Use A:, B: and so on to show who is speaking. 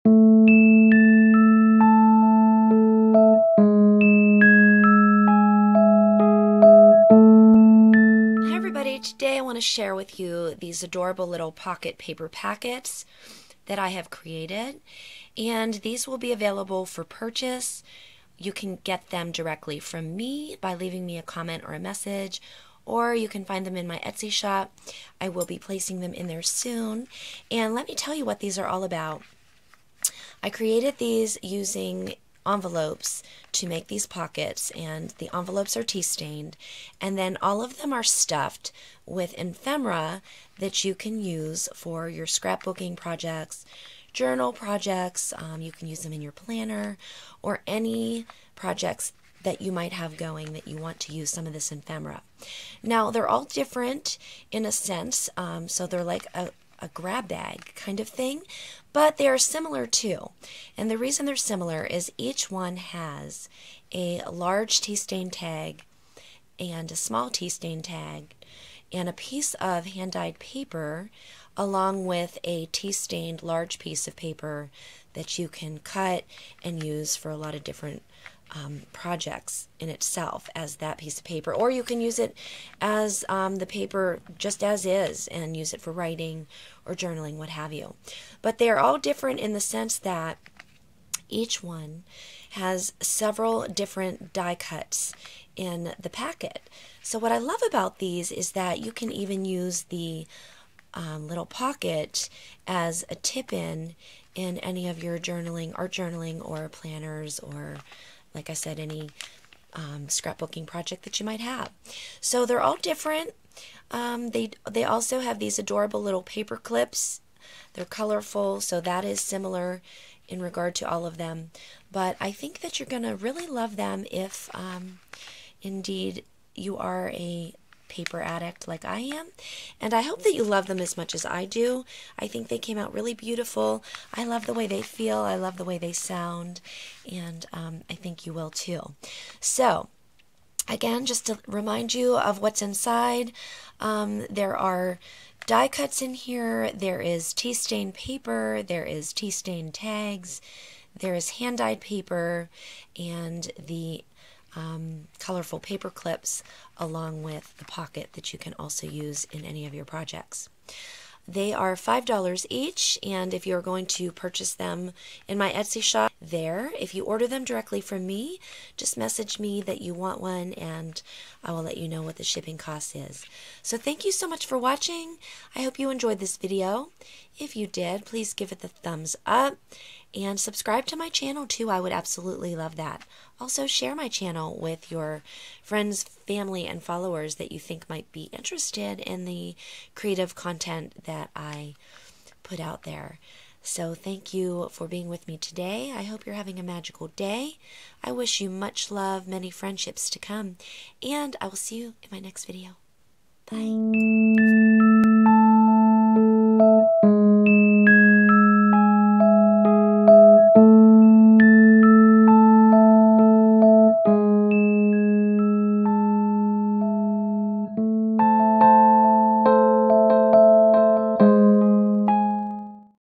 A: Hi everybody, today I want to share with you these adorable little pocket paper packets that I have created, and these will be available for purchase. You can get them directly from me by leaving me a comment or a message, or you can find them in my Etsy shop. I will be placing them in there soon. And let me tell you what these are all about. I created these using envelopes to make these pockets, and the envelopes are tea stained, and then all of them are stuffed with ephemera that you can use for your scrapbooking projects, journal projects. You can use them in your planner or any projects that you might have going that you want to use some of this ephemera. Now they're all different in a sense, so they're like a grab bag kind of thing, but they are similar too. And the reason they're similar is each one has a large tea stain tag and a small tea stain tag and a piece of hand-dyed paper along with a tea stained large piece of paper that you can cut and use for a lot of different projects in itself as that piece of paper, or you can use it as the paper just as is and use it for writing or journaling, what have you. But they are all different in the sense that each one has several different die cuts in the packet. So what I love about these is that you can even use the little pocket as a tip-in in any of your journaling, art journaling, or planners, or like I said, any scrapbooking project that you might have. So they're all different. They also have these adorable little paper clips. They're colorful, so that is similar in regard to all of them. But I think that you're going to really love them if indeed you are a paper addict like I am, and I hope that you love them as much as I do. I think they came out really beautiful. I love the way they feel, I love the way they sound, and I think you will too. So again, just to remind you of what's inside, there are die cuts in here, there is tea stain paper, there is tea stain tags, there is hand-dyed paper, and the colorful paper clips along with the pocket that you can also use in any of your projects. They are $5 each, and if you're going to purchase them in my Etsy shop there, if you order them directly from me, just message me that you want one and I will let you know what the shipping cost is. So thank you so much for watching. I hope you enjoyed this video. If you did, please give it the thumbs up and subscribe to my channel too. I would absolutely love that. Also share my channel with your friends, family, and followers that you think might be interested in the creative content that I put out there. So thank you for being with me today. I hope you're having a magical day. I wish you much love, many friendships to come, and I will see you in my next video. Bye.